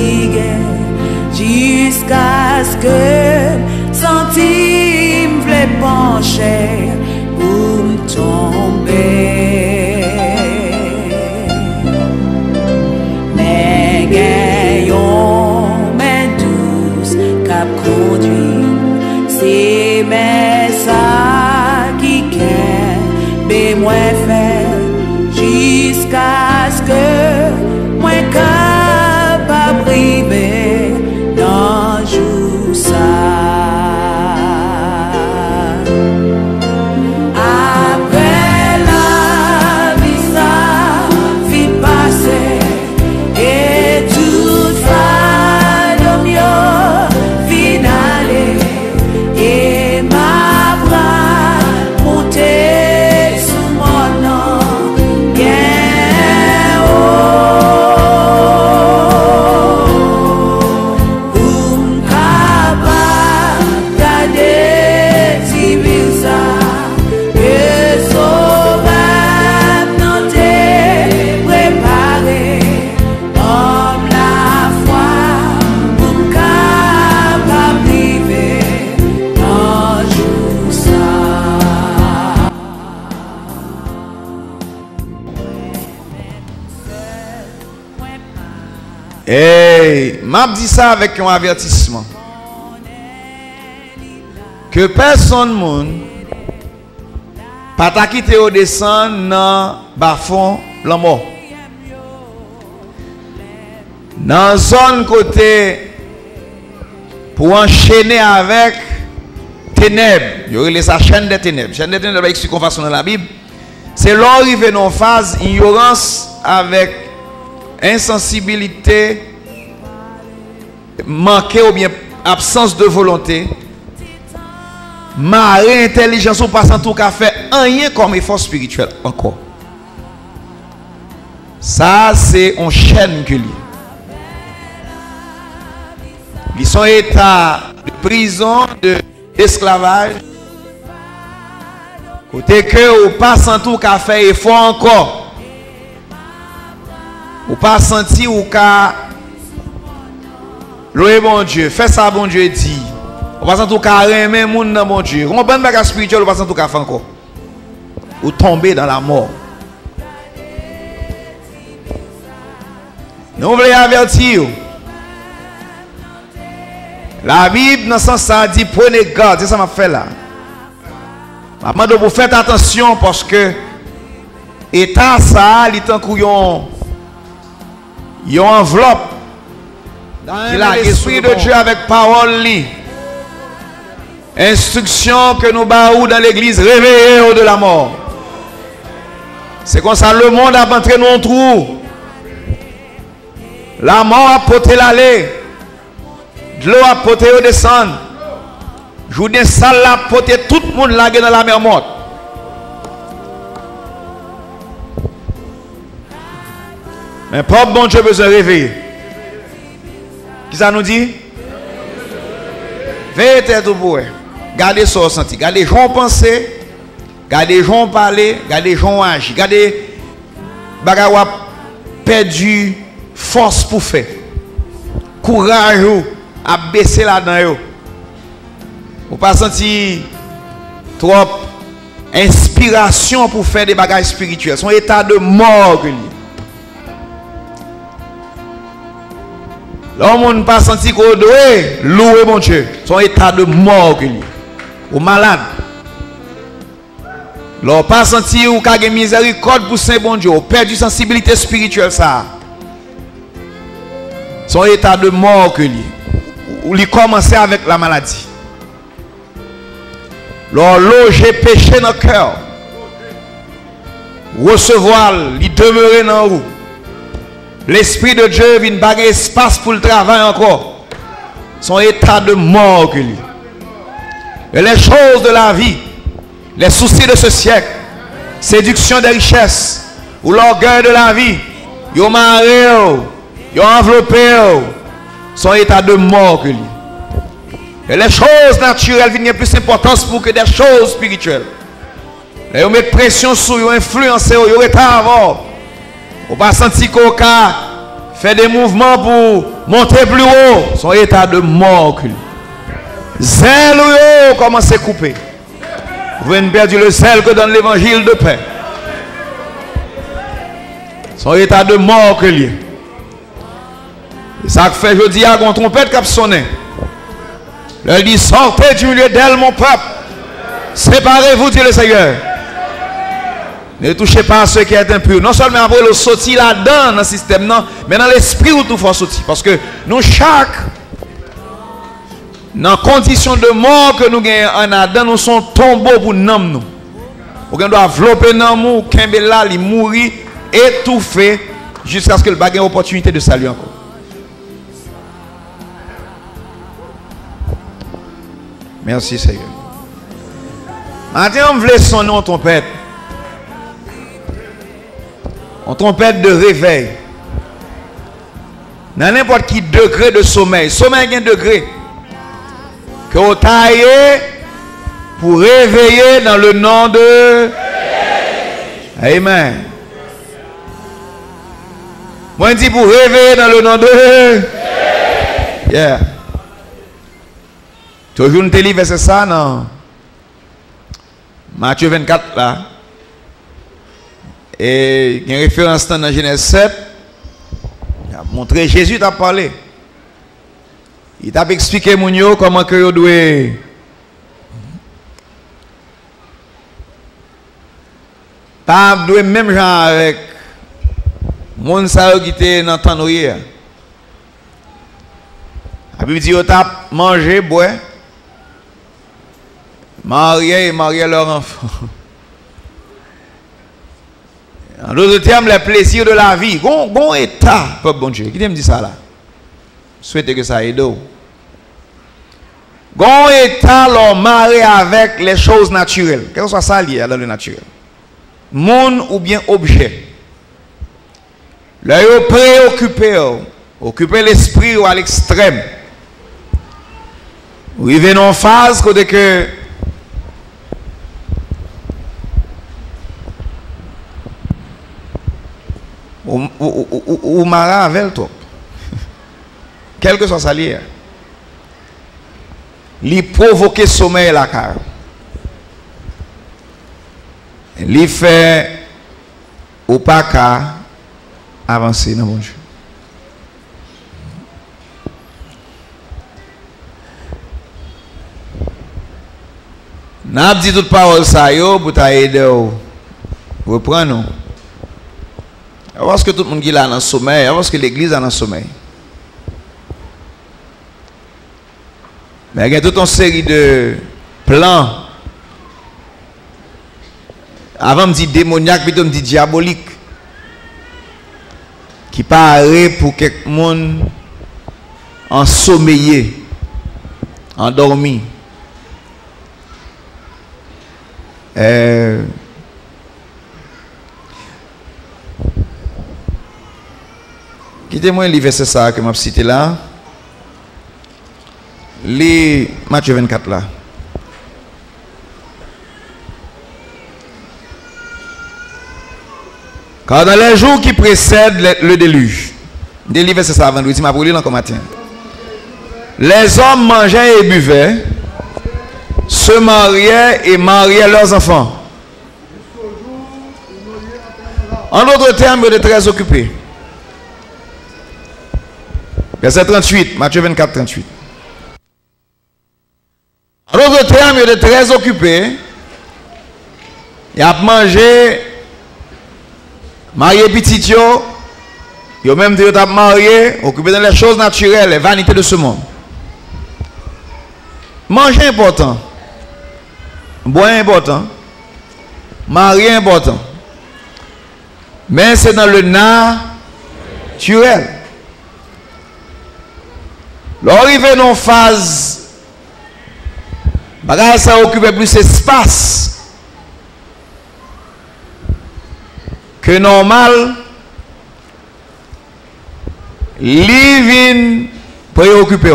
fatigué jusqu'à ce que centime voulait pencher pour me tomber. Mais gagnons mes douces cap conduit, c'est mes ça qui qu'est moi faire jusqu'à ce que moi capable priver dans jour ça. Après la vie ça vite passer et tout va de mieux finale et ma bras monter sous mon nom bien Hey, m'a dit ça avec un avertissement. Que personne monde pas ta quitter au descendre dans bas-fond la mort. Dans zone côté pour enchaîner avec ténèbres. Il y aurait la chaîne des ténèbres. Chaîne des ténèbres avec ce qu'on façon dans la Bible. C'est l'arrivée dans phase ignorance avec insensibilité, manquer ou bien absence de volonté, marée intelligence ou pas en tout cas fait rien comme effort spirituel encore. Ça c'est une chaîne que lui. Ils sont état de prison, d'esclavage. Côté que ou pas en tout cas fait effort encore. Ou pas senti ou ka louer bon Dieu, fais ça bon Dieu dit. Ou pas en tout cas aimer moun dans bon Dieu. On bon bagage spirituel ou pas en tout cas faire encore. Ou tomber dans la mort. Nous voulons avertir. La Bible dans ce sens ça dit prenez garde, c'est ça m'a fait là. Maintenant vous faites attention parce que état ça, il est en couillon. Il y a une enveloppe qui a l'esprit de Dieu avec parole. Instruction que nous baou dans l'église, réveillez de la mort. C'est comme ça le monde a entré dans un trou. La mort a porté l'aller. De l'eau a porté au descendre. Journée sale a porté tout le monde lagué dans la mer morte. Mais pas bon Dieu besoin de réveiller. Qui ça nous dit? Veillez tête au bout. Gardez ça au senti. Gardez les gens penser. Gardez les gens parler. Gardez les gens agir. Gardez bagawa perdu force pour faire. Courage à baisser là-dedans. Vous pas senti trop inspiration pour faire des bagages spirituels. Son état de mort. L'homme n'a pas senti qu'on doit louer mon Dieu. Son état de mort. Ou malade. L'homme n'a pas senti qu'on a miséricorde pour Saint bon Dieu. Ou perdu sensibilité spirituelle. Ça. Son état de mort. Ou il commence avec la maladie. L'homme j'ai péché dans le cœur. Recevoir, il demeurer dans vous. L'Esprit de Dieu vient baguer espace pour le travail encore. Son état de mort. Et les choses de la vie, les soucis de ce siècle, séduction des richesses, ou l'orgueil de la vie, ils ont marré, ils ont enveloppé, son état de mort. Et les choses naturelles viennent plus d'importance pour que des choses spirituelles. Et ils mettent pression sur eux, ils influencent eux, ils ont avant. On pas senti qu'on a fait des mouvements pour monter plus haut. Son état de mort. Zèle commence à couper. Vous venez perdre le zèle que donne l'évangile de paix. Son état de mort que lié. Ça fait je dis à une trompette qui a sonné. Elle dit sortez du milieu d'elle mon peuple. Séparez-vous, dit le Seigneur. Ne touchez pas à ceux qui sont impurs. Non seulement après le sortir là-dedans dans le système, non, mais dans l'esprit où tout faut sortir. Parce que nous chaque dans la condition de mort que nous gagnons en Adam, nous sommes tombeaux pour nous. Nous doit envelopper dans nous, Kimbella, il mourir, étouffé, jusqu'à ce que le bagage ait l'opportunité de saluer encore. Merci Seigneur. Maintenant, on veut sonner en trompette. En trompette de réveil. Dans n'importe quel degré de sommeil. Sommeil a un degré. Que vous taillez pour réveiller dans le nom de Amen. Moi, je dis pour réveiller dans le nom de Yeah. Toujours une télé, c'est ça, non? Matthieu 24, là. Et il y a une référence dans Genèse 7. Il a montré Jésus t'a parlé. Il t'a expliqué comment que vous devez pas doué même genre avec monde ça qui était dans temps hier. La Bible dit vous t'a mangé, boire, marier et marier leur enfant. En d'autres termes, les plaisirs de la vie. Bon état, peuple bon Dieu. Qui me dit ça là? Souhaitez que ça aide. Bon état, l'on marie avec les choses naturelles. Quel que soit ça lié dans le naturel. Monde ou bien objet. Là, vous préoccupez, occuper l'esprit à l'extrême. Vous vivez en phase côté que ou mara avec toi. Quel que soit ça lié. Lui provoquer sommeil la car. Lui fait ou pas qu'à avancer dans mon Dieu. N'a dit toute parole ça yo pour t'aider ou reprendre. Parce que tout le monde qui est là dans le sommeil, parce que l'église est dans le sommeil. Mais il y a toute une série de plans. Avant, me dit démoniaque, puis me dit diabolique. Qui paraît pour quelqu'un ensommeillé, endormi. Quittez-moi le verset ça que je cité là. Les Matthieu 24 là. Car dans les jours qui précèdent le déluge, délivré c'est ça vendredi, m'a brûlé encore matin. Les hommes mangeaient et buvaient, se mariaient et mariaient leurs enfants. En d'autres termes, ils étaient très occupés. Verset 38, Matthieu 24, 38. En d'autres termes, ils étaient très occupés. Ils ont mangé, marié petit, ils ont même dit qu'ils ont marié, occupés dans les choses naturelles, les vanités de ce monde. Manger important, boire important, marier important. Mais c'est dans le naturel. L'arrivée dans une phase, ça occupe plus d'espace que normal. Living préoccupé.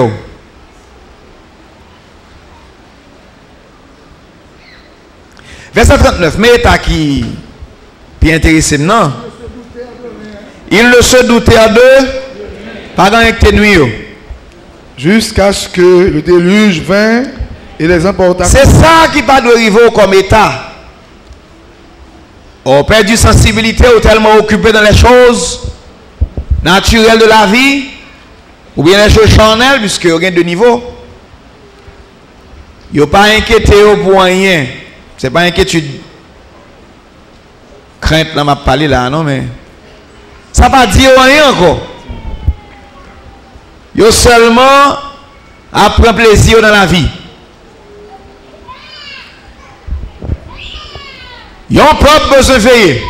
Verset 39, mais état qui intéressé, non? Il ne se doutait d'eux Pas gagné que nuit. Jusqu'à ce que le déluge vint et les emporta. C'est ça qui pas de arriver comme état. On perd du sensibilité ou tellement occupé dans les choses naturelles de la vie ou bien les choses charnelles puisque on gagne de niveau. Yo pas inquiété pour rien. C'est pas inquiétude. Crainte là m'a parlé là non mais ça pas dire rien encore. Yo seulement apprend plaisir dans la vie. Ils ont propre besoin de veiller.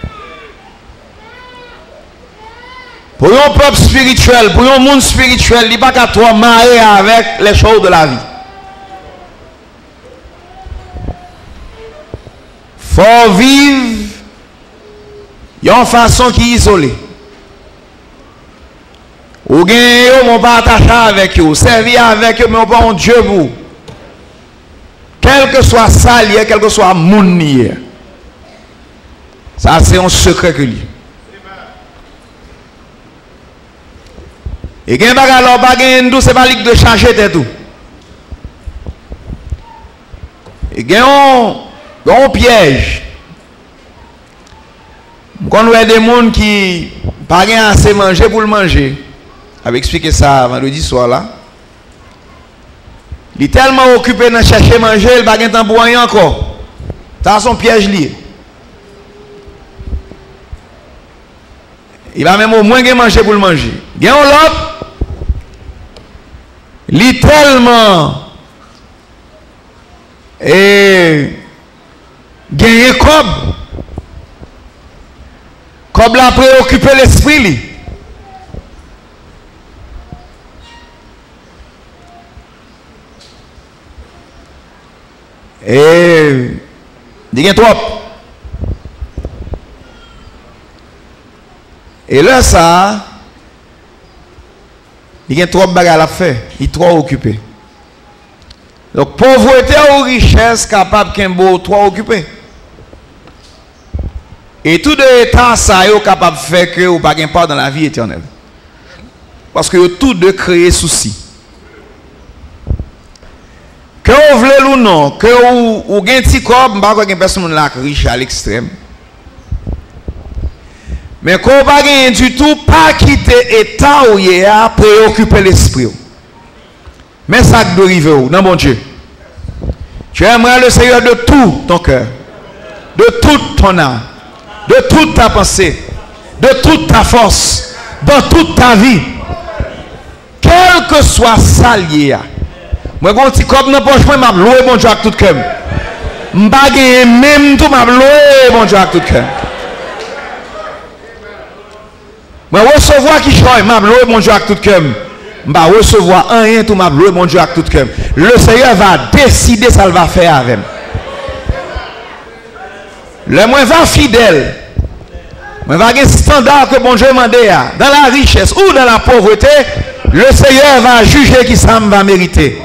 Pour un propre spirituel, pour un monde spirituel, il n'y a pas qu'à toi marier avec les choses de la vie. Il faut vivre d'une façon qui est isolée. Ou bien, on pas attaché avec eux, servir avec eux, mais on pas un Dieu pour vous. Quel que soit ça, quel que soit mon hier. Ça, c'est un secret que lui. Et quand on c'est pas de changer tout. Et quand on piège. Quand on a des gens qui n'ont pas assez manger pour le manger. J'avais expliqué ça vendredi soir là. Il est tellement occupé de chercher manger, il n'a pas de temps pour rien encore. Ça, son piège lié. Il va même au moins manger pour le manger. Il y a l'autre, il est tellement gagné comme l'a préoccupé l'esprit. Et il y a trop. Et là, ça, il y a trop de bagages à faire. Il est trop occupé. Donc, pauvreté ou richesse capable qu'un beau trop occupé. Et tout de temps, ça est capable de faire que vous n'avez pas part dans la vie éternelle. Parce que tout de créer souci. Que vous voulez ou non, que vous avez un petit corps, vous n'avez pas personne riche à l'extrême. Mais quand vous n'avez pas du tout, pas quitter l'état où il y a préoccuper l'esprit. Mais ça doit arriver où? Non, mon Dieu. Tu aimerais le Seigneur de tout ton cœur, de toute ton âme, de toute ta pensée, de toute ta force, dans toute ta vie. Quel que soit ça lié. Moi, quand tu comme dans poche, moi, m'a loué mon Dieu avec tout cœur. M'pa même tout m'a loué mon Dieu avec tout cœur. Moi, recevoir qui choisit, m'a loué mon Dieu avec tout cœur. M'pa recevoir rien tout m'a loué mon Dieu avec tout cœur. Le Seigneur va décider ça va faire avec. Le moins va fidèle. Moi va un standard que bon Dieu m'a demandé dans la richesse ou dans la pauvreté, le Seigneur va juger qui ça va mériter.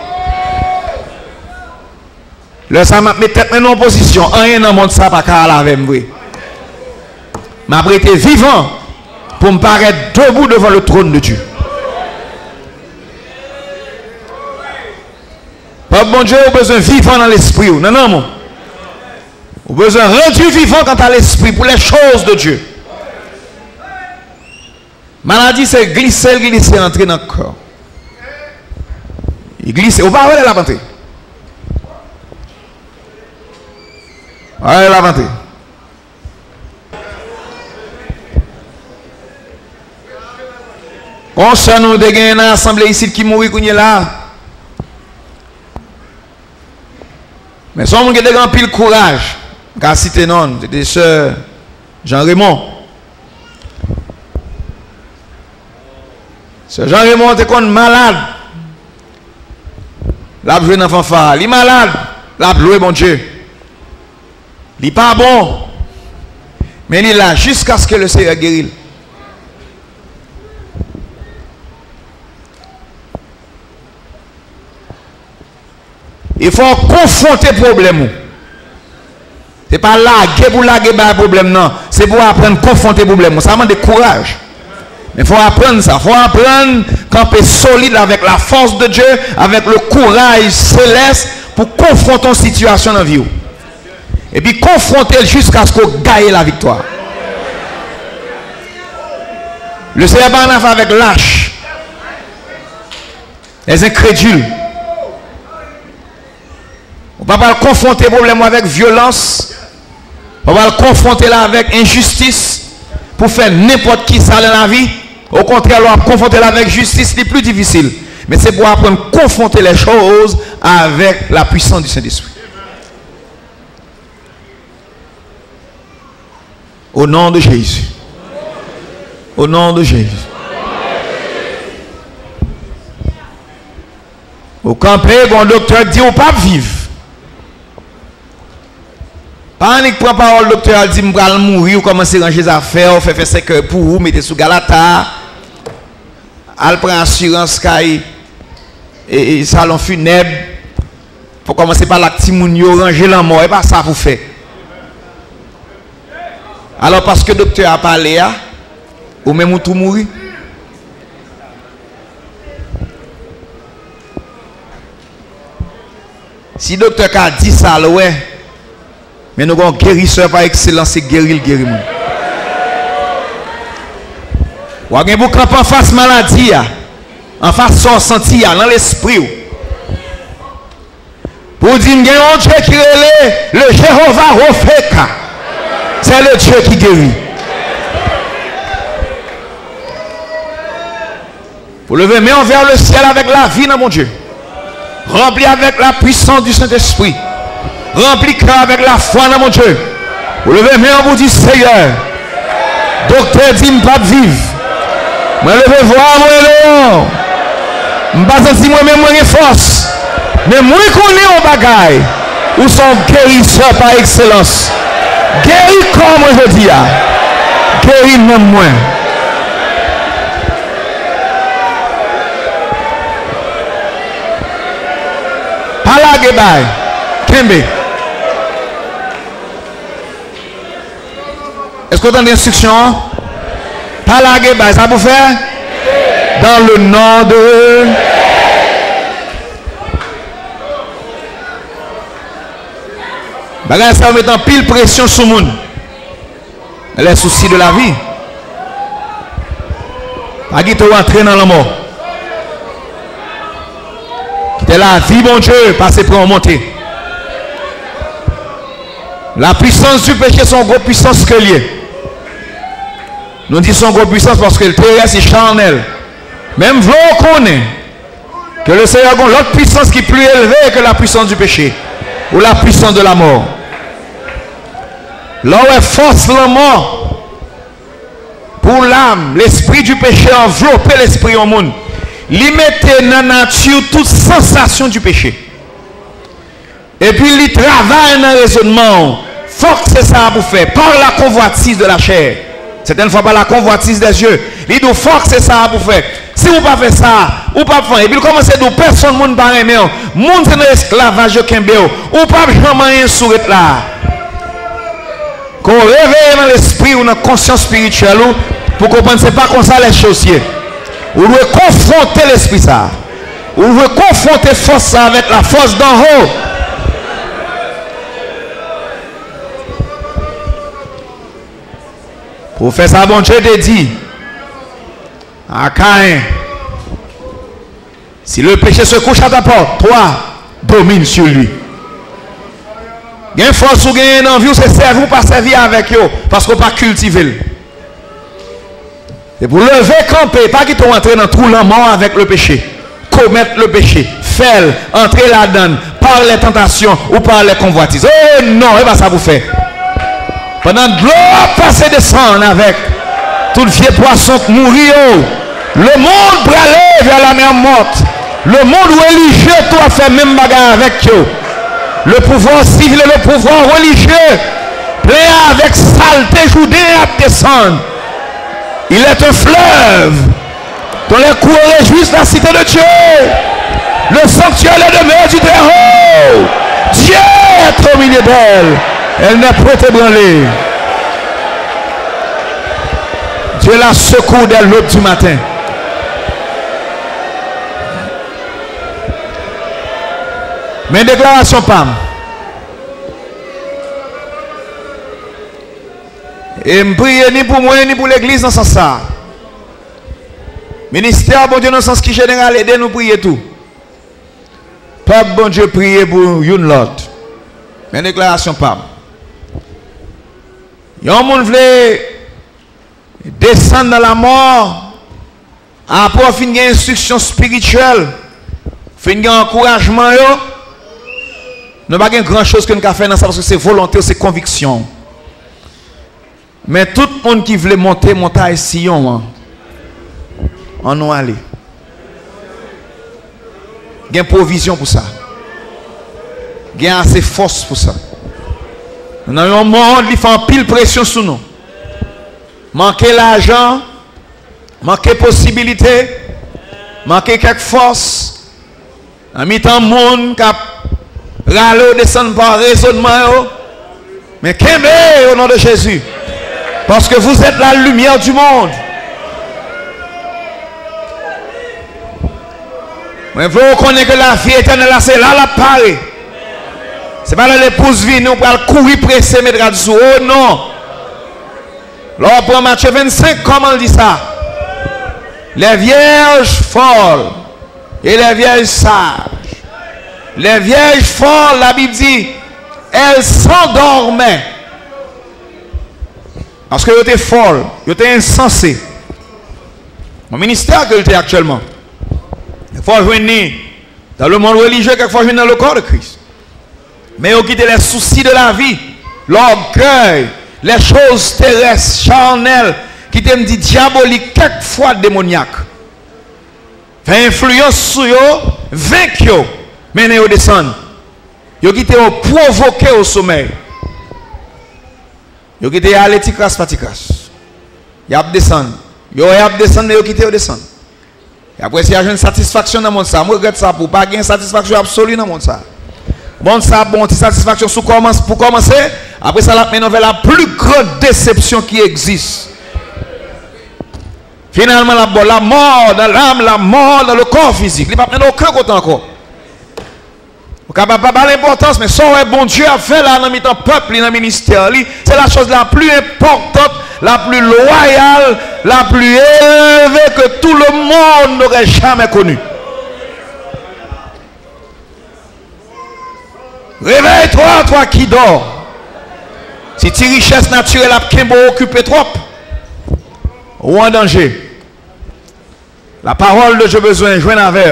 Le ça m'a mis tête en position, rien dans le monde ça pas qu'à la avec moi. M'a prêté vivant pour me paraître debout devant le trône de Dieu. Pas bon Dieu a besoin de vivant dans l'esprit. Non, non, mon. On a besoin de rendu vivant quant à l'esprit pour les choses de Dieu. Maladie, c'est glisser, entrer dans le corps. Il glisse. On va aller la vente. Allez la vente. On s'en nous dégaine une assemblée ici qui mourit qu'on est là. Mais son monde qui a un pile courage. Car cité non, c'était sœur Jean-Raymond. Sœur Jean-Raymond était comme malade. L'a joué dans fanfare. Il est malade. L'a joué mon Dieu. Il n'est pas bon. Mais il est là jusqu'à ce que le Seigneur guérisse. Il faut confronter le problème. Ce n'est pas là pour laguer le problème, non. C'est pour apprendre à confronter le problème. Ça demande de courage. Mais il faut apprendre ça. Il faut apprendre à camper solide avec la force de Dieu, avec le courage céleste pour confronter une situation dans la vie. Et puis confronter jusqu'à ce qu'on gagne la victoire. Le Seigneur n'a pas fait avec lâche. Les incrédules. On ne peut pas confronter le problème avec violence. On va le confronter là avec injustice pour faire n'importe qui ça dans la vie. Au contraire, on va confronter là avec justice, c'est plus difficile. Mais c'est pour apprendre à confronter les choses avec la puissance du Saint-Esprit. Au nom de Jésus. Au nom de Jésus. Au campé, un docteur dit on ne peut pas vivre. Panique prend parole, docteur dit je vais mourir, ou commencer à ranger les affaires, faire 5 heures pour vous, mettez sous Galata. Elle prend assurance et salon funèbre. Pour commencer par la timounio, ranger la mort, et pas ça vous faire. Alors parce que le docteur a parlé, ou même tout mourir. Si le docteur a dit ça, ouais. Mais nous avons un guérisseur par excellence, c'est guérir le guérisseur. Ou avez vous camper en face maladie, en face son senti, dans l'esprit. Pour dire, il y a un Dieu qui est le Jéhovah Rofeka. C'est le Dieu qui guérit. Vous levez main vers le ciel avec la vie dans mon Dieu. Rempli avec la puissance du Saint-Esprit. Rempli avec la foi dans mon Dieu. Vous levez main vous dit Seigneur. Docteur dit je ne pas vivre. Je levez voir moi non. Je ne pas sentir moi-même moi force. Mais moi je connais un bagaille. Où sont guérisseurs par excellence. Guéris comme je dis. Guéris même moi. Pas la guébaille. Kembe. Est-ce que vous avez l'instruction? Pas la guébaille. Ça vous faire? Dans le nom de... Ça met en pile pression sur le monde. Les soucis de la vie. Pas qui te rentrer dans la mort. Quitter la vie, mon Dieu, passer pour en monter. La puissance du péché, son gros puissance que lié. Nous disons gros puissance parce que le terrestre est charnel. Même vous connaissez que le Seigneur a l'autre puissance qui est plus élevée que la puissance du péché. Ou la puissance de la mort. Là où est force la mort pour l'âme, l'esprit du péché envelopper l'esprit au monde. Il mettait dans la nature toute sensation du péché. Et puis il travaille dans le raisonnement. Faut que c'est ça pour faire. Par la convoitise de la chair. Certaines fois par la convoitise des yeux. Il dit faut que c'est ça pour faire. Si vous ne pas faire ça, ou pas faire. Et puis il commence à dire personne ne va aimer. Monde c'est dans l'esclavage ou pas jamais rien sur là. Qu'on réveille dans l'esprit ou dans la conscience spirituelle pour comprendre c'est pas comme ça les choses. Vous devez confronter l'esprit ça. Vous devez confronter force ça avec la force d'en haut. Pour faire ça, bon Dieu te dit à Caïn, si le péché se couche à ta porte, toi, domine sur lui. Il y a une force ou une envie, c'est servir ou pas servir avec eux, parce qu'on ne peut pas cultiver. C'est pour lever, camper, pas qu'ils t'ont entré dans tout le mort avec le péché. Commettre le péché, faire, entrer là-dedans, par les tentations ou par les convoitises. Oh non, et bien ça vous fait. Pendant de l'eau passer descendre avec tout le vieux poisson qui mourit, le monde pour aller vers la mer morte. Le monde religieux doit faire même bagarre avec eux. Le pouvoir civil et le pouvoir religieux, plein avec saleté, joudée à descendre. Il est un fleuve dont les cours réjouissent la cité de Dieu. Le sanctuaire est demeure du Très-Haut. Dieu est au milieu d'elle. Elle n'est pas ébranlée. Tu es la secours dès l'aube du matin. Mais déclaration PAM. Et je prie ni pour moi ni pour l'église dans ce sens ça. Ministère bon Dieu dans le sens qui général aider nous prier tout. Peuple bon Dieu prier pour une l'autre. Mais déclaration PAM. Yon moun vle descendre dans la mort après fin une instruction spirituelle, fin un encouragement yo. Nous pas grand chose que nous faire dans ça parce que c'est volonté, c'est conviction. Mais tout le monde qui veut monter montagne Sion, on nous aller. Il y a une provision pour ça. Il y a assez de force pour ça. Nous avons un monde qui fait un pile pression sur nous. Manquer l'argent, manquer possibilité, manquer quelque force. En mi-temps, le monde qui a râlé descend par raisonnement. Mais qu'aimez au nom de Jésus. Parce que vous êtes la lumière du monde. Mais vous connaissez que la vie éternelle, c'est là la parée. Ce n'est pas l'épouse vie, nous pour courir presser, mettre à dessous. Oh non. Là, pour Matthieu 25, comment on dit ça? Les vierges folles et les vierges sages. Les vierges folles, la Bible dit, elles s'endormaient. Parce que elles étaient folles, elles étaient insensées. Mon ministère que j'étais actuellement. Il faut venir dans le monde religieux, quelquefois venir dans le corps de Christ. Mais ils ont quitté les soucis de la vie, l'orgueil, les choses terrestres, charnelles, qui t'aiment dit diabolique, quelquefois démoniaque. Fait influence sur eux, vaincu eux, mais ils descendent. Ils ont quitté eux, provoqué au sommeil. Ils ont quitté à l'éticras faticas. Ils ont descendu. Ils ont descendu, ils ont quitté, ils descendent. Et après, s'il y a une satisfaction dans le monde, je regrette ça pour pas gagner une satisfaction absolue dans le monde. Bon, ça, bon, satisfaction pour commencer. Après ça, la la plus grande déception qui existe. Finalement, la mort dans l'âme, la mort dans le corps physique. Il n'y a pas aucun côté encore. Vous n'avez pas l'importance, mais ça, bon Dieu a fait là dans le peuple, dans le ministère. C'est la chose la plus importante, la plus loyale, la plus élevée que tout le monde n'aurait jamais connue. Réveille-toi, toi qui dors. Si tes richesses naturelles à occuper trop, ou en danger. La parole de Dieu besoin, joindre avec.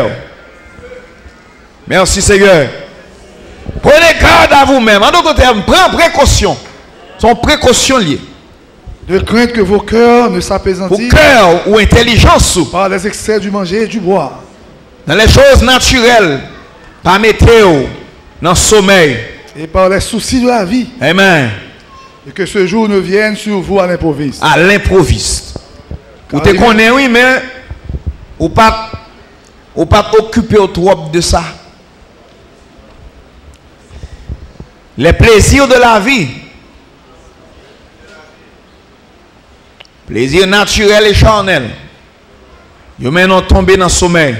Merci Seigneur. Prenez garde à vous-même. En d'autres termes, prenez précaution. Sont précautions liées. De crainte que vos cœurs ne s'apaisantissent. Vos cœurs ou intelligence. Par les excès du manger et du boire. Dans les choses naturelles. Par météo. Dans le sommeil. Et par les soucis de la vie. Amen. Et que ce jour ne vienne sur vous à l'improviste. À l'improviste. Vous te connaissez, oui, mais ou pas occupé au trop de ça. Les plaisirs de la vie. Plaisirs naturels et charnels. Ils maintenant tombé dans le sommeil.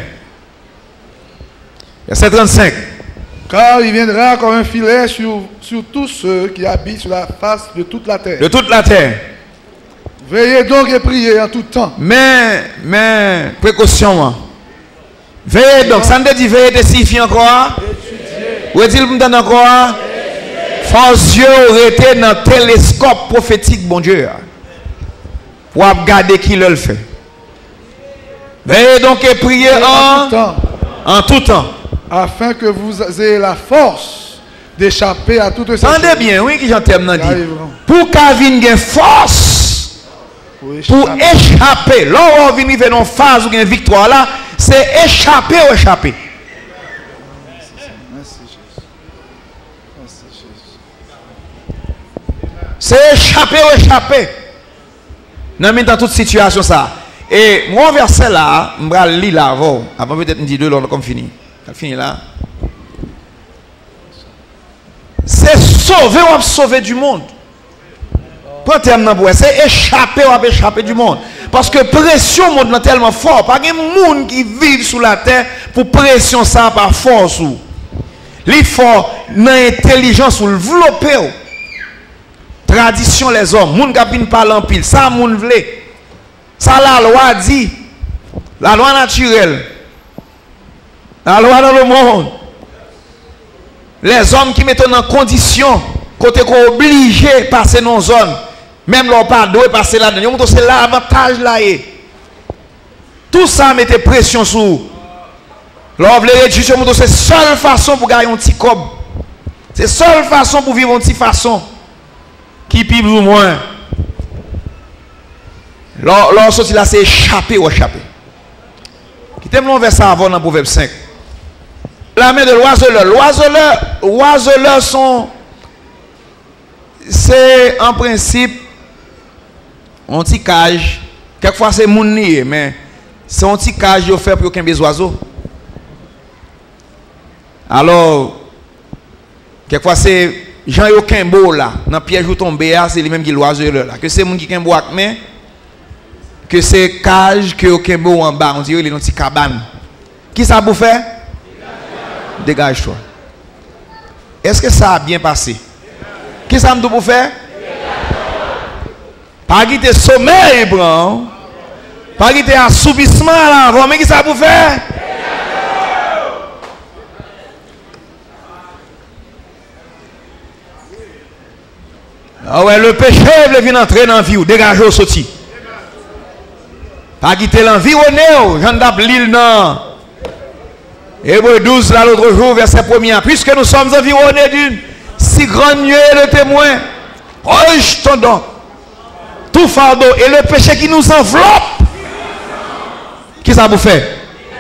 Verset 35. Car il viendra comme un filet sur tous ceux qui habitent sur la face de toute la terre. De toute la terre. Veillez donc et priez en tout temps. Mais, précaution. Hein. Veillez donc. Ça ne dit veillez de signifie encore. Où est-il pour me encore? Force Dieu aurait été dans le télescope prophétique, bon Dieu. Pour regarder qui le fait. Veillez donc et priez en tout temps. Afin que vous ayez la force d'échapper à toutes ces choses. Entendez bien, oui, qui j'entends dit. Pour qu'Avin ait force, pour échapper. Là où on vient dans une phase où il y a une victoire là, c'est échapper ou échapper. C'est échapper ou échapper. Dans toute situation ça. Et mon verset là, je vais lire là avant peut-être me dire deux là comme fini. Fini là. C'est sauver ou sauver du monde. Pas terme c'est échapper ou échapper du monde. Parce que pression monte tellement fort. Pas de monde qui vit sous la terre pour pression ça par force. Il faut dans l'intelligence ou le développer. Tradition les hommes. Moun qui ne parle en pile. Ça, moun vle. Ça, la loi dit. La loi naturelle. La loi dans le monde. Les hommes qui mettent en condition, côté qu'on obligé de passer dans une zone. Même leur pas doit passer là-dedans. C'est l'avantage là. Tout ça mettait pression sur. Leur voulait réduire, c'est la seule façon pour gagner un petit cob. C'est la seule façon pour vivre une petite façon. Qui plus ou moins. Leur sorti là, c'est échapper ou échapper. Qui t'aime l'on verset avant dans Proverbe 5. La main de l'oiseleur. L'oiseleur sont. C'est en principe. Un petit cage. Quelquefois c'est mouni, mais c'est un petit cage qui fait pour qu'il y ait des oiseaux. Alors, quelquefois c'est Jean Yokimbo là, dans le piège où tomber, c'est lui-même qui l'oiseau là. Que c'est moun qui kimbo ak main, que c'est cage que Yokimbo en bas, on dirait il est dans une petite cabane. Qui ça vous fait? Dégage-toi. Est-ce que ça a bien passé? Qui ça me doit pour faire? Pas quitter sommeil, blanc. Pas quitter assoupissement là, mais qui ça vous faire? Ah ouais, le péché vient entrer dans la vie, dégagez au sorti. Pas quitter l'environnement, j'en tape l'île non. Hébreux 12, là l'autre jour, verset 1er. Puisque nous sommes environnés d'une si grande nuée de témoins, rejetons donc tout fardeau et le péché qui nous enveloppe. Qui ça vous fait?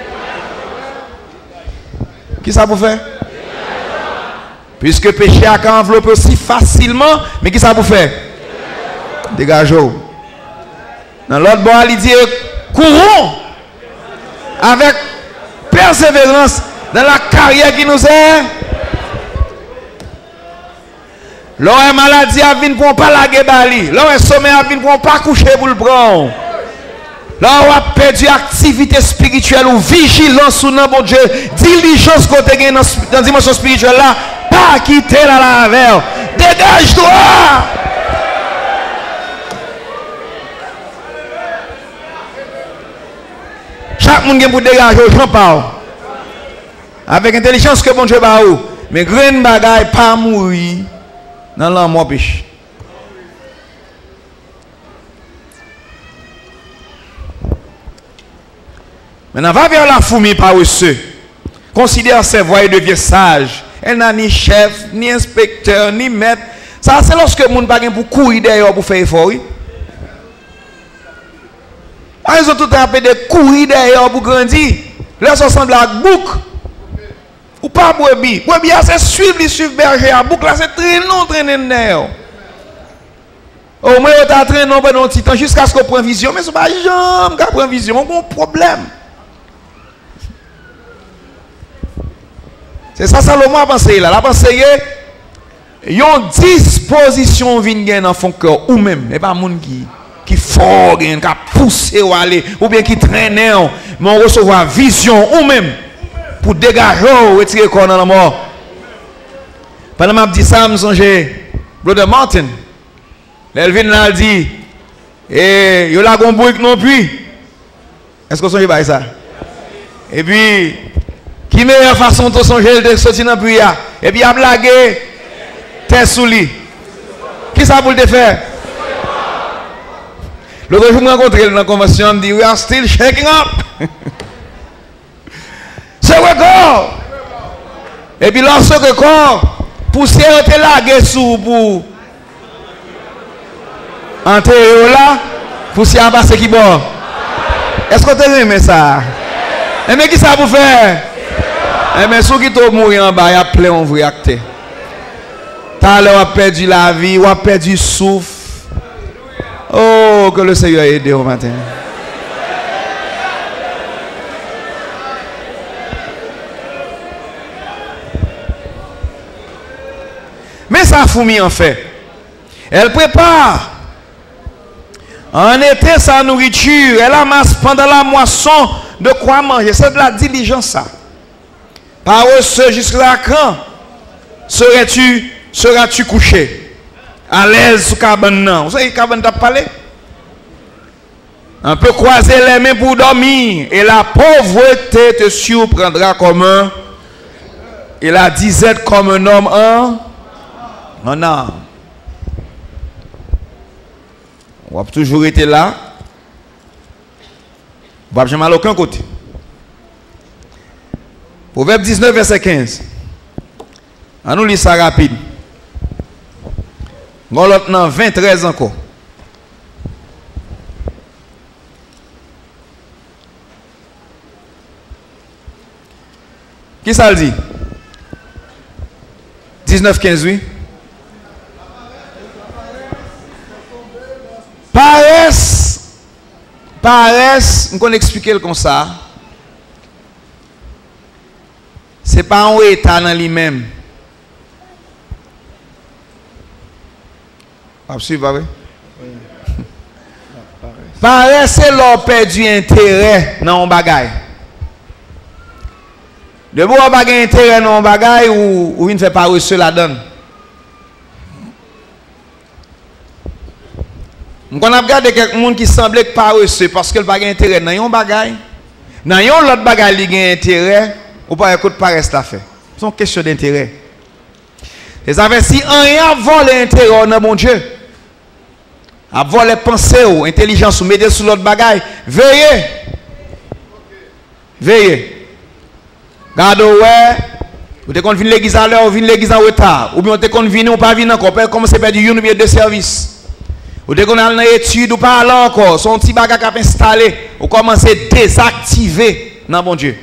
Qui ça vous fait? Puisque le péché a enveloppé aussi facilement, mais qui ça vous fait? Dégagez-vous. Dans l'autre bord, il dit courons avec persévérance dans la carrière qui nous est. L'homme maladie a venu pour ne pas la guébali. L'homme sommeil a venu pour ne pas coucher pour le prendre. L'homme a perdu activité spirituelle ou vigilance sous notre bon Dieu. Diligence côté dans la dimension spirituelle là. Pas quitter la laveur. Dégage-toi. Chaque monde qui pour dégager, j'en parle. Avec intelligence que bon Dieu ba ou. Mais grain bagaille pas mourir dans l'amour péché. Maintenant, va vers la fourmi paresseux. Considère ses voies et devient sage. Elle n'a ni chef, ni inspecteur, ni maître. Ça, c'est lorsque le monde n'a pas pour courir derrière pour faire effort. Ils ont tout appelé de courir derrière pour grandir. Là, ça ressemble à bouc. Ou pas brebis. Brebis, c'est suivre berger. À bouc, là, c'est traîner derrière. Au moins, on t'a traîné pendant un petit temps jusqu'à ce qu'on prenne vision. Mais ce n'est pas jamais qu'on prenne vision. On a un problème. C'est ça, Salomon a pensé là. La pensée, il y a une disposition vient dans son cœur, ou même, et pas monde qui fort, qui a poussé ou aller, ou bien qui traîne, mais on recevoir vision, ou même, pour dégager ou retirer corps dans la mort. Pendant que je dis ça, je me songe, Brother Martin, l'Elvin a dit, et il y a la gombouk non plus. Est-ce que vous songez pas ça? Et puis, qui meilleure façon de songer de sortir dans le puits? Et puis, il a blagué, t'es sous lui. Qui ça pour te faire? L'autre jour, je me rencontré dans la convention, je me dis, we are still shaking up. C'est record. Et puis, lorsque le corps, poussière était lagué sous pour entrer là, poussière a passé qui bon. Est-ce que tu aimé ça? Et mais qui ça pour faire? Et mais ceux qui sont morts en bas, il y a plein de vrais actes. T'as l'air perdu la vie, ou a perdu souffle. Oh, que le Seigneur aide au matin. Mais ça fourmi en fait. Elle prépare En été, sa nourriture, elle amasse pendant la moisson de quoi manger. C'est de la diligence, ça. Par ce jusqu'à quand seras-tu couché? À l'aise sous cabane, non. Vous savez, cabane t'a parlé? Un peu croiser les mains pour dormir. Et la pauvreté te surprendra comme un. Et la disette comme un homme en âme. On va toujours été là. On va jamais à aucun côté. Proverbe 19, verset 15. On nous lit ça rapide. On l'autre dans 20, 13 encore. Qui ça le dit? 19, 15, oui. Paresse, on peut expliquer comme ça. C'est pas un état dans lui-même. Absolument, paresse, c'est leur perdu intérêt dans un bagage. De vous avoir intérêt dans un bagage ou il ne fait pas reçu la donne. On a regardé quelqu'un qui semblait pas reçu parce qu'il n'a pas intérêt dans un bagage. Dans un autre bagage, il a intérêt. Ou pas écoute paresse la fait. C'est une question d'intérêt. Et ça fait si un vole l'intérêt dans mon Dieu. A voler pensée ou intelligence ou mettre sur l'autre bagage. Veillez. Veillez. Gardez ouais. Vous te qu'on vient l'église à l'heure ou vient l'église en retard. Ou bien te qu'on vient ou pas venir encore. Comment c'est perdu une ou bien deux services. Ou dès qu'on a une étude ou pas là encore, son petit bagage qui a installé, ou commence à désactiver dans bon Dieu.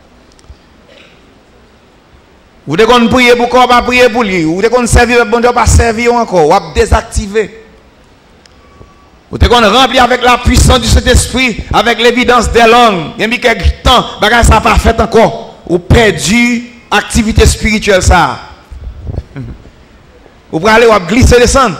Ou dès qu'on prie pour quoi, pas prier pour lui. Ou dès qu'on servir bon Dieu, pas servir encore, ou à désactiver. Ou dès qu'on remplit avec la puissance du Saint-Esprit, avec l'évidence des langues, il y a mis quelques temps, bagage ça pas fait encore, ou perdu activité spirituelle ça. Ou pour aller ou glisser descendre.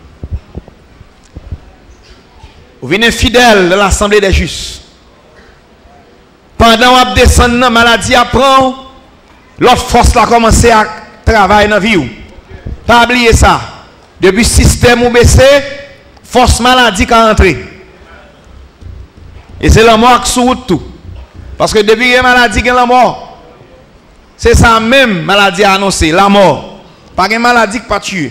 Vous venez fidèle de l'Assemblée des Justes. Pendant que vous descendez dans la maladie, apprend, l'autre force a commencé à travailler dans la vie. Pas oublier ça. Depuis le système ou baissé, force maladie qui a entré. Et c'est la mort qui sous tout. Parce que depuis la maladie qui est la mort, c'est ça même maladie annoncée, la mort. Pas une maladie qui pas tuer.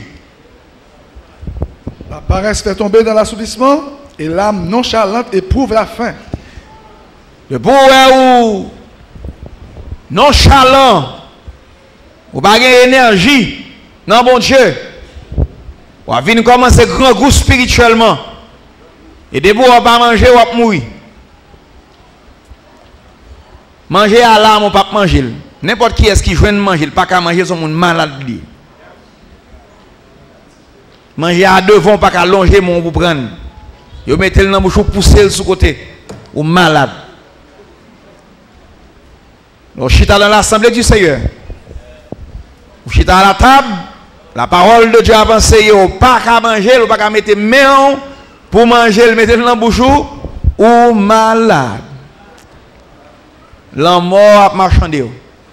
La paresse fait tomber dans l'assoupissement. Et l'âme nonchalante éprouve la faim. Le bon ou nonchalant, ou pas d'énergie, non bon Dieu. Ou venir commencer grand goût spirituellement. Et de vous, on pas manger ou pas mourir. Manger à l'âme ou pas manger. N'importe qui est-ce qui joue de manger, pas qu'à manger son monde malade. Manger à devant, pas qu'à longer mon pour prendre. Vous mettez le dans bouche, pousser sur côté. Ou malade. Donc, chita dans l'assemblée du Seigneur. Vous chita à la table. La parole de Dieu avance. Vous pas qu'à manger, ou pas qu'à mettre main pour manger, le mettez dans la bouche ou malade. La mort a marchandé.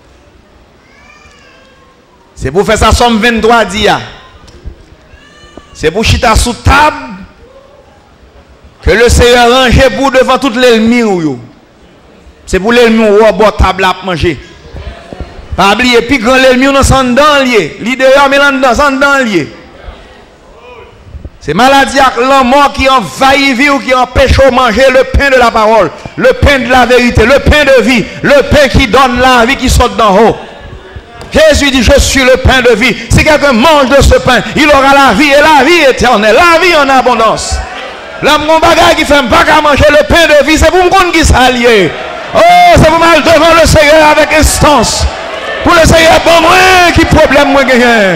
C'est pour faire ça, somme 23 dia. C'est pour chita sous table. Que le Seigneur range pour devant toutes les ennemis. C'est pour l'ennemi ou à bord table à manger. Pas oublier, puis quand l'ennemi nous sommes dans lié. L'idéal, mais là, sommes dans lié. C'est maladie avec l'homme qui envahit vie ou qui empêche de manger le pain de la parole, le pain de la vérité, le pain de vie, le pain qui donne la vie qui saute d'en haut. Jésus dit, je suis le pain de vie. Si quelqu'un mange de ce pain, il aura la vie et la vie éternelle, la vie en abondance. L'homme mon bagage qui fait pas qu'à manger le pain de vie, c'est pour me qui s'allier. Oh, c'est pour mal devant le Seigneur avec instance. Pour le Seigneur, bon, moi, qui problème moi gagne.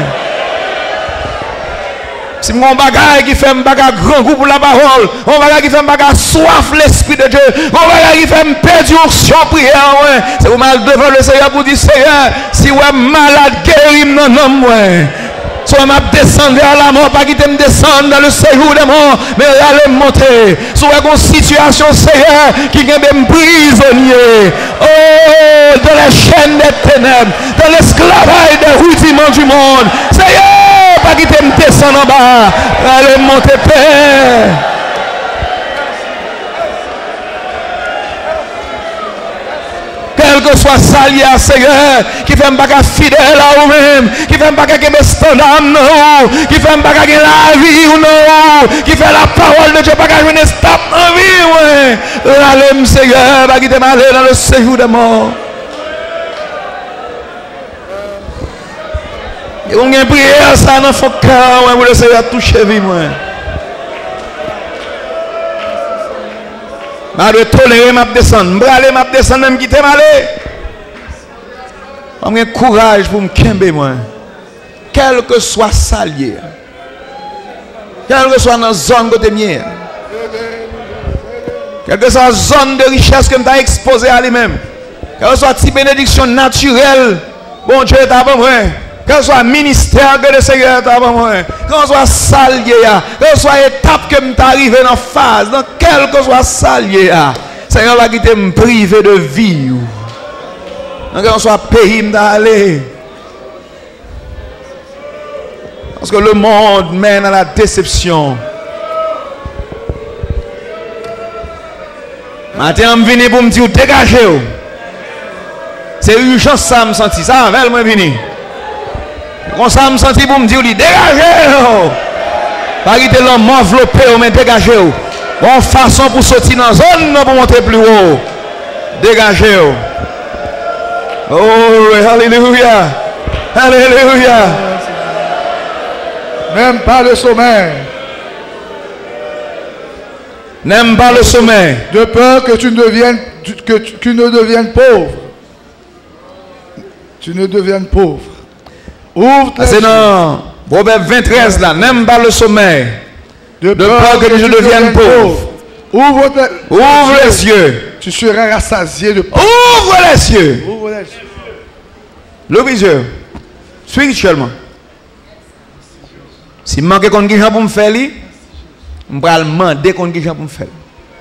C'est mon bagage qui fait un bagage grand goût pour la parole. Mon bagage qui fait un bagage soif l'Esprit de Dieu. Mon bagage qui fait me perdre en prière. C'est pour mal devant le Seigneur pour dire, Seigneur, si vous êtes malade, guéris-moi, non, moi. Soit m'a descendre vers la mort, pas quitter me descendre dans le séjour des morts, mais aller monter. Soit une situation, Seigneur, qui vient me prisonnier. Oh, dans les chaînes des ténèbres, dans l'esclavage des rudiments du monde. Seigneur, pas quitter me descendre en bas, aller monter, Père. Quel que soit ça lié à Seigneur, qui fait un bagage fidèle à vous-même, qui fait un bagage qui est standard, qui fait un bagage qui la vie ou non, qui fait la parole de Dieu, bagage qui est stable dans la vie, ouais. Allez, Seigneur, bagage qui est malé dans le séjour des morts. Et on a une prière, ça dans son cœur, ouais, pour le Seigneur toucher vie, moi. Je dois tolérer ma descendre. Je dois descendre, même quitter ma aller. J'ai courage pour me camber, moi. Quel que soit ça lié. Quel que soit dans la zone côté mien. Quelle que soit la zone de richesse que je suis exposé à lui-même. Quelle que soit la petite bénédiction naturelle. Bon Dieu est avant moi. Quel soit le ministère que le Seigneur est avant moi. Quel soit salier, quel soit l'étape que je suis arrivé dans la phase, dans quel que soit salier, Seigneur va quitter me priver de vie. Dans quel soit pays d'aller. Parce que le monde mène à la déception. Maintenant, je viens pour me dire dégagez. C'est urgent ça me sentir. Ça va, moi venir. Comme ça, je me sens pour me dire, dégagez! Pas quitter l'homme enveloppé, mais dégagez! Bonne façon pour sortir dans la zone, pour monter plus haut. Dégagez! Oh, alléluia! Alléluia! N'aime pas le sommeil. N'aime pas le sommeil. De peur que tu ne deviennes pauvre. Tu ne deviennes pauvre. Ouvre C'est dans Proverbe 23 là. N'aime pas le sommeil. De peur que je devienne pauvre. Ouvre les yeux. Tu seras rassasié de paix. Ouvre les yeux. Ouvre les yeux. L'ouvre les yeux. Spirituellement. Si je manque de gens pour me faire, je vais demander de gens pour me faire.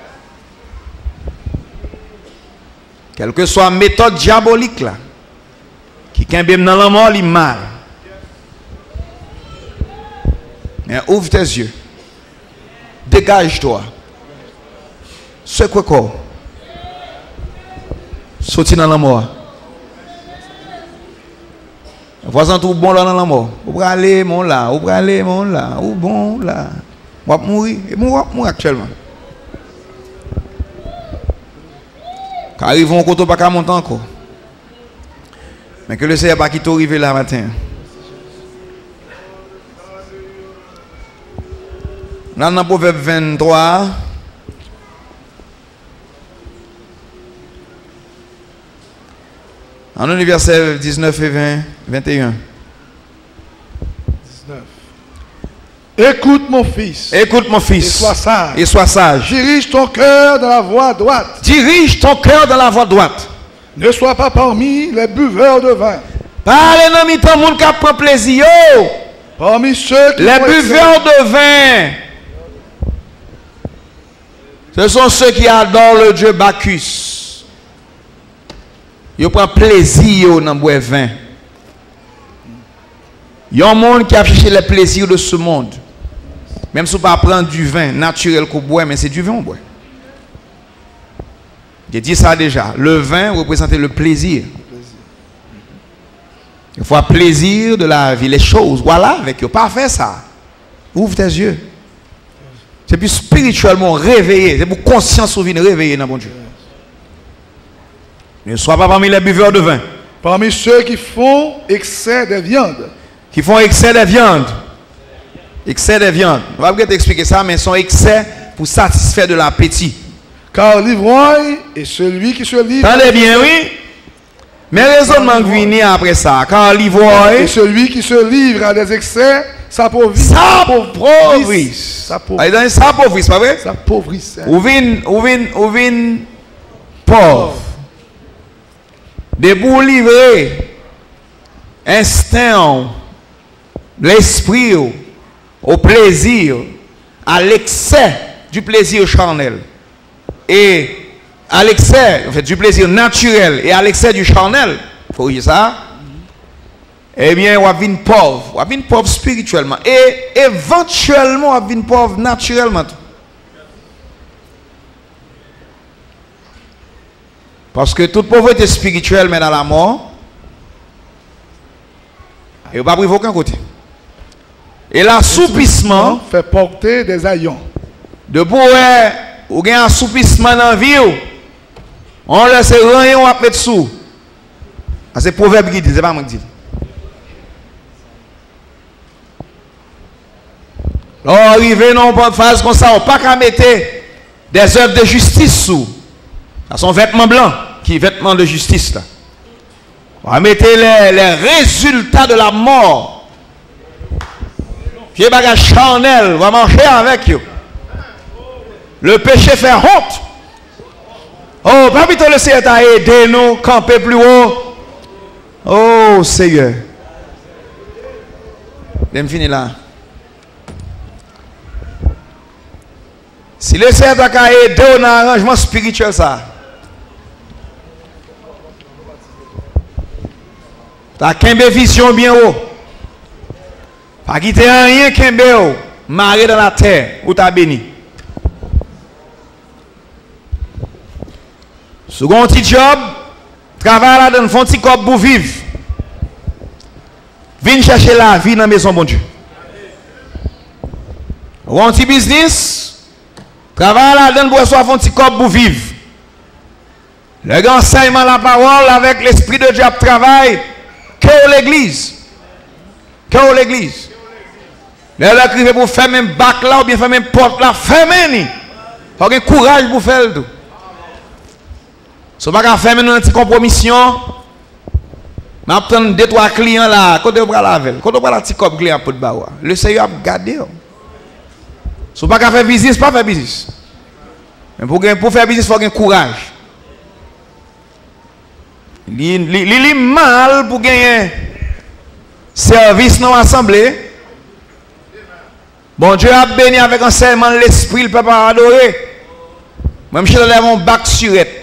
Quelle que soit la méthode diabolique là, qui est dans la mort, il est mal. Mais ouvre tes yeux. Dégage-toi. C'est quoi quoi? Sorti dans la mort. Voisin tout bon là dans la mort. Ou aller mon là, ou aller mon là, ou bon là. On va mourir. Et mourir actuellement. Car arrivons au côté pas qu'à monter encore. Mais que le Seigneur pas qui t'arrive là matin. Là dans Proverbe 23. En le verset 19 et 20, 21. 19. Écoute mon fils. Écoute mon fils. Et sois sage. Et sois sage. Dirige ton cœur dans la voie droite. Dirige ton cœur dans la voie droite. Ne sois pas parmi les buveurs de vin. Parlez dans le temps monde qui prend plaisir. Parmi ceux qui les buveurs de vin. Ce sont ceux qui adorent le dieu Bacchus. Ils prennent plaisir dans le boire vin. Il y a un monde qui a cherché les plaisirs de ce monde. Même si on ne peut pas prendre du vin naturel qu'on boit, mais c'est du vin qu'on boit. J'ai dit ça déjà. Le vin représente le plaisir. Il faut un plaisir de la vie, les choses. Voilà, avec eux. Pas faire ça. Ouvre tes yeux. C'est plus spirituellement réveillé. C'est pour conscience ou vie réveillée dans mon Dieu. Ne sois pas parmi les buveurs de vin. Parmi ceux qui font excès de viande. Qui font excès de viande. Excès de viande. On va peut-être expliquer ça, mais son excès pour satisfaire de l'appétit. Car l'ivrogne est celui qui se livre. Attendez bien, oui. Mais raisonnement vient après ça. Car l'ivrogne est celui qui se livre à des excès, s'appauvrisse. S'appauvrisse. S'appauvrisse, pas vrai? S'appauvrisse. Ou vin pauvre. De pour livrer instinct l'esprit au plaisir, à l'excès du plaisir charnel. Et à l'excès, en fait, du plaisir naturel et à l'excès du charnel, il faut dire ça. Eh bien, on va venir pauvre spirituellement. Et éventuellement, on va venir pauvre naturellement. Parce que toute pauvreté spirituelle mène à la mort. Et on ne va pas priver aucun côté. Et l'assoupissement fait porter des haillons. De pouvoir, ou bien un assoupissement dans la vie, on laisse rien, on va mettre sous. C'est proverbe qui dit, c'est pas moi qui dis. Là, arrivé dans une phase comme ça, on ne peut pas mettre des œuvres de justice sous. Ça sont vêtements blancs, qui vêtements de justice là. On va mettre les résultats de la mort. Pied bagage charnel, on va marcher avec eux. Le péché fait honte. Oh, pas plutôt le Seigneur t'a aidé nous, camper plus haut. Oh, Seigneur. Je vais finir là. Si le Seigneur t'a aidé dans un arrangement spirituel, ça. T'as qu'une vision bien haut. Pas quitter rien qu'un haut. Marrer dans la terre, où t'as béni. Second petit job, travail là dans un petit corps pour vivre. Viens chercher la vie dans la maison, bon Dieu. Un petit business, travail là dans pour recevoir un petit corps pour vivre. Le grand enseignement la parole avec l'esprit de Dieu travail, que l'église. Que l'église. Là, écrivez pour faire même bac là ou bien faire même porte là, fermez-ni. Il faut avoir courage pour faire le tout. Si vous ne pouvez pas faire une petite compromission, je vais prendre 2-3 clients là, quand vous la veille, quand vous la petite client pour le le Seigneur a gardé. Si vous ne pouvez pas faire business, pas faire business. Mais pour faire business, il faut avoir courage. Il est mal pour gagner service dans l'assemblée. Bon Dieu a béni avec un serment de l'esprit, le peuple a adoré. Même si je lève mon bac surette.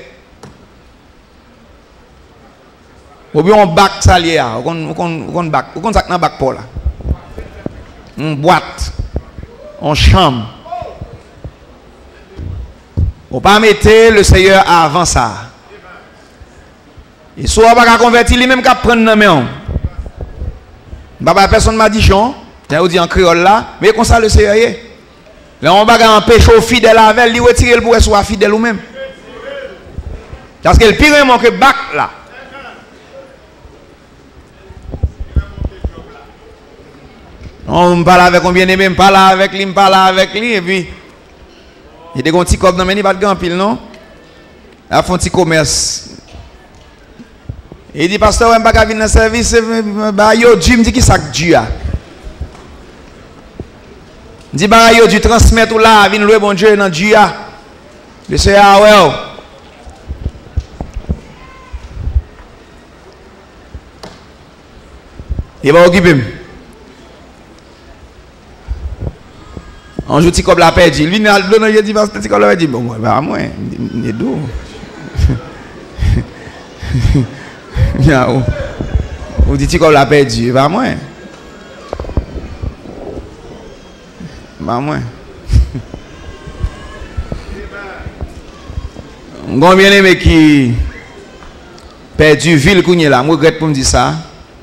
Ou bien on bac salier, on bac, on sac dans bac pour là. On boîte, on chambre. On pas mettre le Seigneur avant ça. Et soit on pas convertir lui-même qu'à prendre dans main. Baba personne m'a dit Jean, on dit en créole là, mais comme ça le Seigneur est. Là on va empêcher au fidèle avec lui retirer le pour soit fidèle ou même. Parce que le pire que bac là. On me parle avec un bien-aimé, me parle avec lui, et puis il y a des petits copes dans le pas de grand pile, non? Il fait un petit commerce. Il dit, pasteur, je ne vais pas venir dans le service, Dieu me dit qui ça que Dieu a. Il dit, Dieu transmet tout là, viens louer bon Dieu dans Dieu. Je sais, ah ouais. Il va occuper. Un jour, petit comme la perdu. Lui, il a dit, petit comme la perdu. Bon, moi, il est doux. Ou dit, petit comme la perdu. Va moi. Va moi. Un bien aimé qui perdu ville qu'on est là. Je regrette pour me dire ça.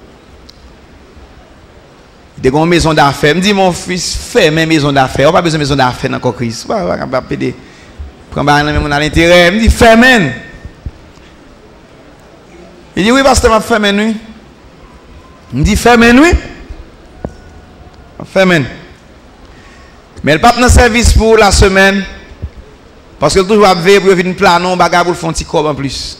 Il y a une maison d'affaires. Je me dis, mon fils, fais mes maisons d'affaires. On n'a pas besoin de maison d'affaires dans la crise. On va pas péder. Prends à l'intérêt. Je me dis, fais men. Il dit, oui, pasteur, je fais men, oui. Je me dis, fais men, oui. Fais men. Mais le pape dans le service pour la semaine. Parce que toujours veiller pour venir planer, on bagarre pour le fond petit corps en plus.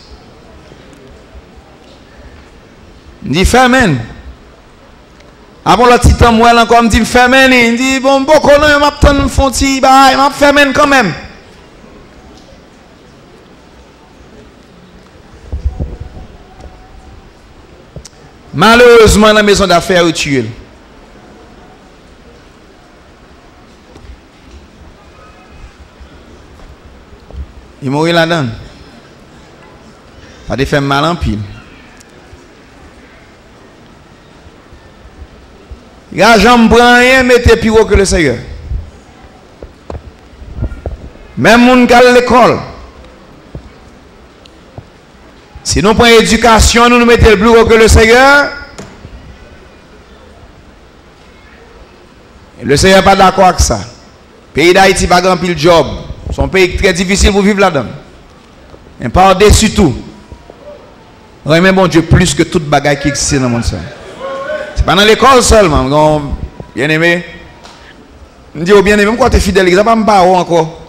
Je me dis, fais men. Avant le petit temps, moi, encore, me dit, fais men. Il dit, bon, beaucoup, non, je m'attends un fond petit, bah, je fais men quand même. Malheureusement, la maison d'affaires est tuée. Il mourit là-dedans. Ça te fait mal en pile. L'argent ne prend rien, mettez plus haut que le Seigneur. Même moun qui à l'école. Si nous prenons l'éducation, nous mettons plus haut que le Seigneur. Le Seigneur n'est pas d'accord avec ça. Le pays d'Haïti n'a pas grand pile job. C'est un pays très difficile pour vivre là-dedans. Et par-dessus tout, remet bon Dieu plus que toute bagaille qui existe dans le monde. Ce n'est pas dans l'école seulement. Bien aimé. Je dis, bien aimé, même quand tu es fidèle, ça ne va pas me parler encore.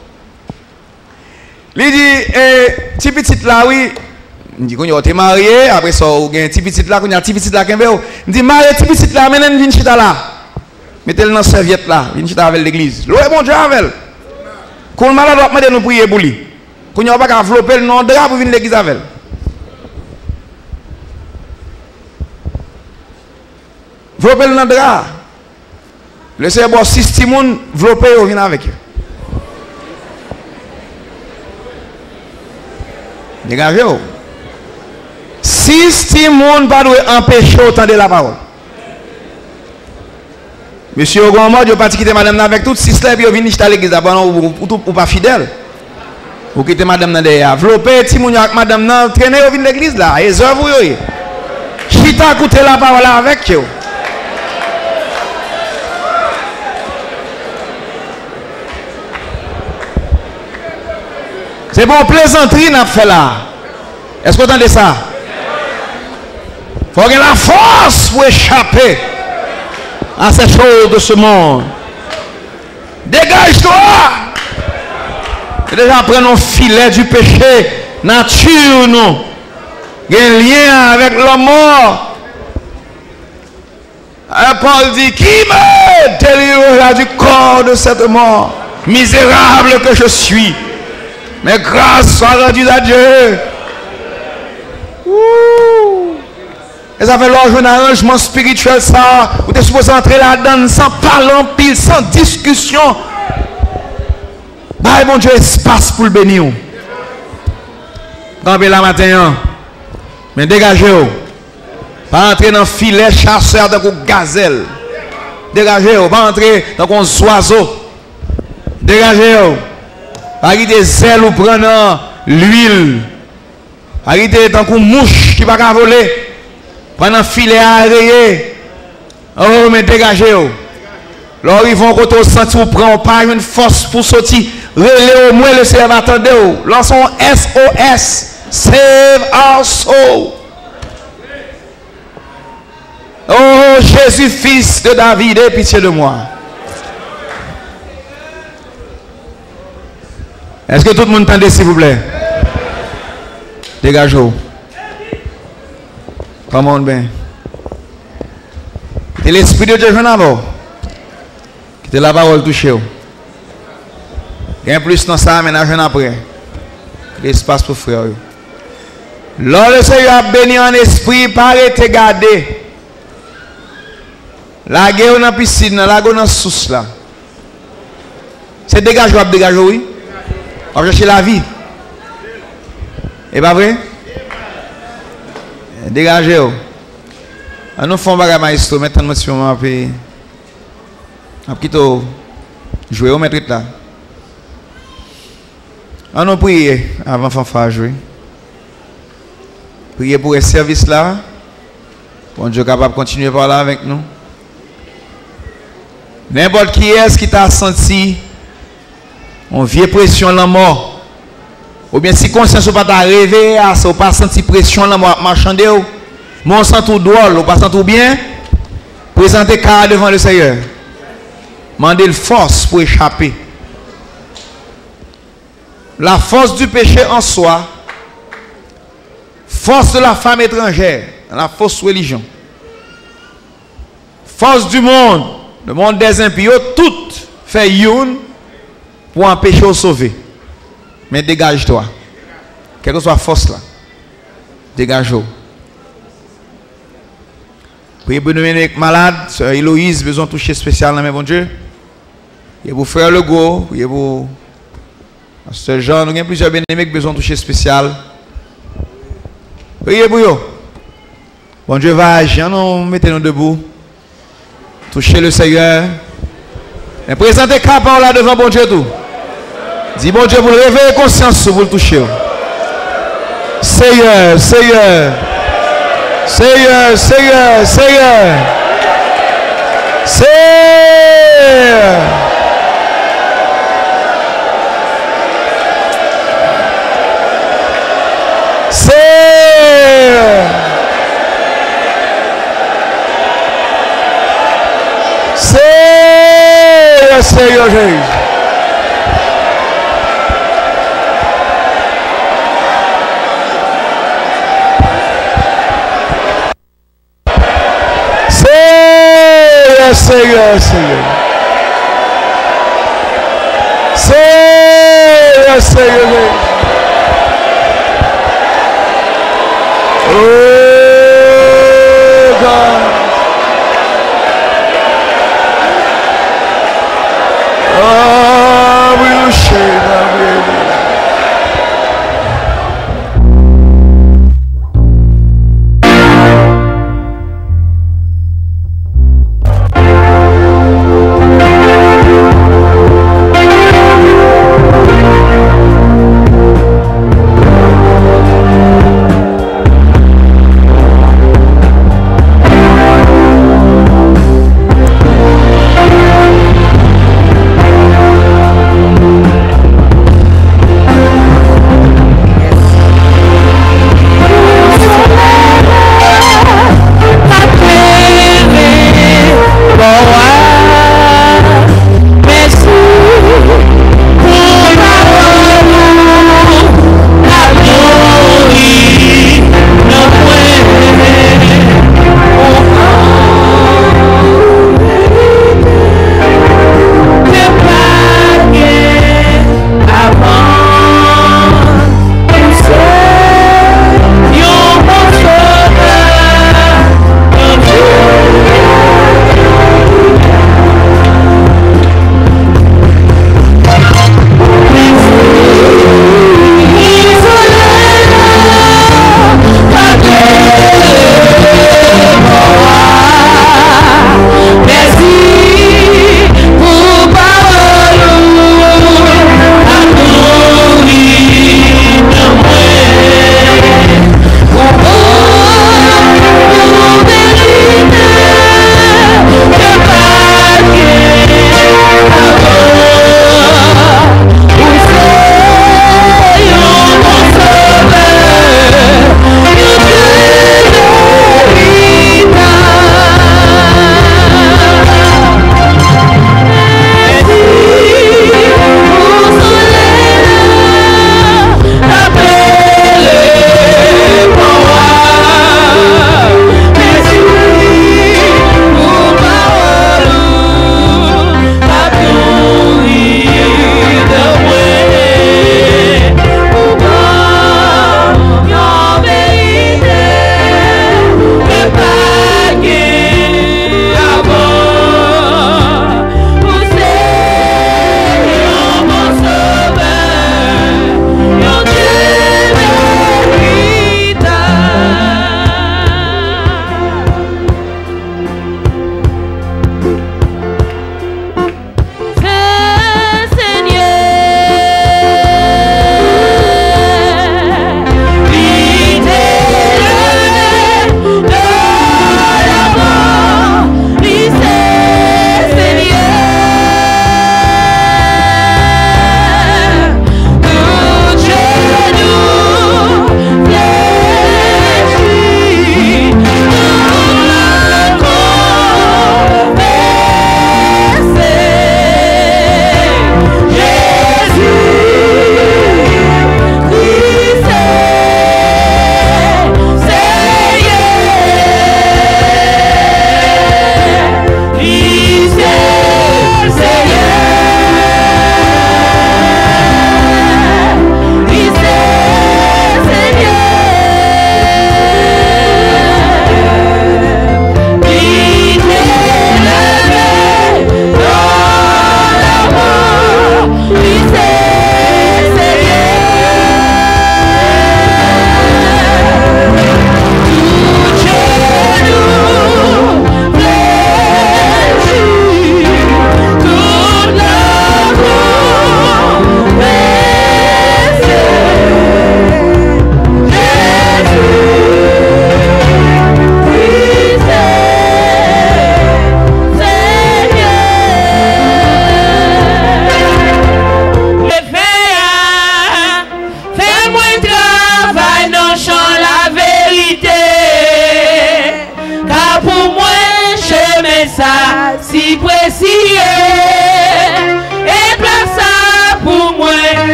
Il dit, petit petit là, oui. Je dis, quand tu es marié, après ça, il y a un petit petit là, il y a un petit petit là qui est là. Je dis, marié, petit petit là, maintenant, viens chita là. Mettez-le dans la serviette là, viens chita avec l'église. Loué bon Dieu avec. Quand le malade doit demander nous prier pour lui. Quand il n'y a pas qu'à flopper le nom de drap pour venir l'église avec. Flopper le nom de drap. Le Seigneur bon 6 timoun, flopper ou vient avec eux. Dégagez-vous. 6 timoun pas doit empêcher autant de la parole. Monsieur Ogonmo, je ne pas quitter madame avec toutes 6 là, puis vous venez à l'église ou pas fidèle. Vous quittez madame derrière. Flopper, timoun avec madame, traîner au vin l'église là. Et ça vous y chita écouter la parole avec vous. C'est bon plaisanterie n'a fait là. Est-ce que vous entendez ça? Il faut avoir la force pour échapper à ces choses de ce monde. Dégage-toi. Déjà prenons filet du péché, nature nous. Il y a un lien avec l'homme mort. Paul dit, qui me délivrera du corps de cette mort? Misérable que je suis. Mais grâce soit rendue à Dieu. Ouh. Et ça fait l'orge un arrangement spirituel ça. Vous êtes supposé entrer là-dedans sans parler en pile, sans discussion. Bah bon Dieu, espace pour le bénir. Campez là matin. Mais dégagez-vous. Pas entrer dans le filet chasseur dans une gazelle. Dégagez-vous. Pas entrer dans un oiseau. Dégagez-vous. Arrêtez des ailes ou prenant l'huile. Arrêtez tant qu'une mouche qui va pas voler. Prenant un filet à rayer. Oh, mais dégagez-vous. Là, ils vont quand on sent vous prend pas une force pour sortir. Relez au moins le Seigneur attendez. Lançons SOS. Save our soul. Oh, Jésus, fils de David, aie pitié de moi. Est-ce que tout le monde entend, s'il vous plaît? Dégagez-vous. Comment bien? C'est l'Esprit de Dieu, je n'en ai. Quittez la parole touchée. Il y a plus dans ça, maintenant je n'en après. L'espace pour frère. Lors le Seigneur a béni en esprit, paraît te garder. La guerre dans la piscine, la guerre dans la source là. C'est dégagé ou dégagé, oui? On va chercher la vie. Et pas vrai? Dégagez. On nous fait un bagage maestro. Maintenant, si on va jouer au maître là. On nous prie avant de jouer. Priez pour le service là. Bon Dieu capable de continuer par là avec nous. N'importe qui est-ce qui t'a senti on vieille pression dans la mort. Ou bien si conscience ou pas t'arriver à ça, ou pas senti pression dans la mort, marchander ou, mais on sent tout drôle, ou pas sent tout bien, présentez carré devant le Seigneur. Mandez le force pour échapper. La force du péché en soi, force de la femme étrangère, la fausse religion, force du monde, le monde des impies, tout fait une pour empêcher de sauver. Mais dégage-toi. Quelle que soit la force là, dégage-toi. Priez pour Dominique malade, sœur Héloïse, besoin de toucher spécial dans mes bon Dieu. Et pour frère Legault, priez pour Ce genre, nous avons plusieurs bien-aimés qui ont besoin de toucher spécial. Priez pour eux. Bon Dieu va agir, nous mettez-nous debout. Touchez le Seigneur. Et présentez la parole là devant bon Dieu tout. Dis bon Dieu pour le réveiller conscience pour le toucher. Seigneur, Seigneur. Seigneur, Seigneur, Seigneur. Seigneur. Seigneur. Seigneur, Seigneur Jésus. Seigneur, Seigneur. Seigneur, Seigneur. Oh God. Oh, we will share that.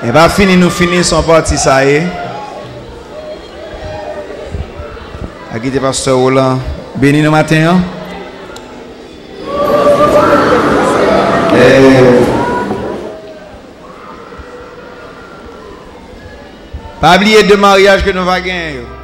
Et pas fini, nous finissons partie ça y est. À qui pasteur Roland. Béni le matin. Pas oublier de mariage que nous va gagner.